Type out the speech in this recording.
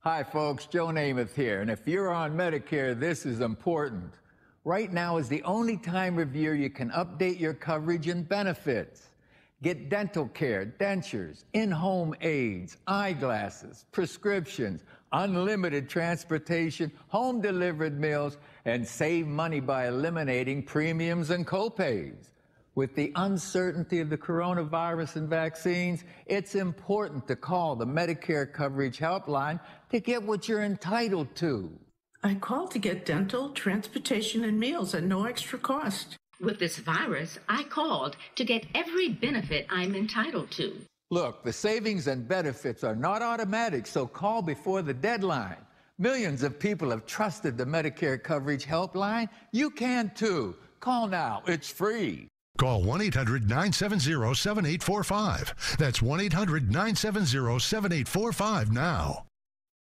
Hi, folks. Joe Namath here. And if you're on Medicare, this is important. Right now is the only time of year you can update your coverage and benefits. Get dental care, dentures, in-home aids, eyeglasses, prescriptions, unlimited transportation, home-delivered meals, and save money by eliminating premiums and copays. With the uncertainty of the coronavirus and vaccines, it's important to call the Medicare Coverage Helpline to get what you're entitled to. I called to get dental, transportation, and meals at no extra cost. With this virus, I called to get every benefit I'm entitled to. Look, the savings and benefits are not automatic, so call before the deadline. Millions of people have trusted the Medicare Coverage Helpline. You can too. Call now. It's free. Call 1-800-970-7845. That's 1-800-970-7845 now.